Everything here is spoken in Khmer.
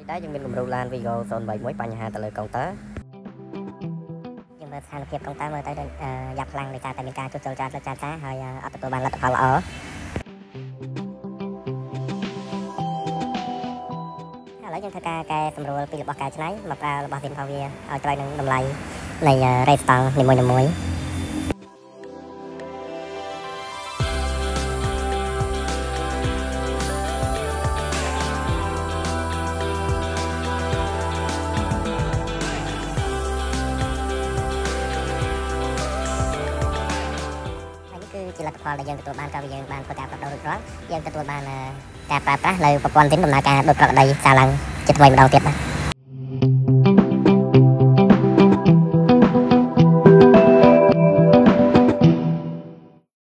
ដែរយើងមានគម្រោងឡាន Vigo 031បញ្ហាទៅលើកុងទ័រយើងមើលស្ថានភាពកុងទ័រមើលទៅយ៉ាងខ្លាំងនៃការតែមានការជួសជុលច្រើនហើយអត់ទទួលបានលទ្ធផលល្អឥឡូវយើងធ្វើការកែសម្រួលពីរបស់កែច្នៃមកប្រើរបស់ Vinfavia ឲ្យត្រូវនឹងតម្លៃនៃរ៉េតស្តង់នីមួយៗជាលទ្ធផលដែលយើងទទួលបានកាលពីយើងបានធ្វើការផ្លាស់ប្ដូររួចរាល់យើងទទួលបានការប្រើប្រាស់នៅប្រព័ន្ធវិនដំណើរការដោយប្រក្រតីសារឡើងជាថ្មីម្ដងទៀតបាទ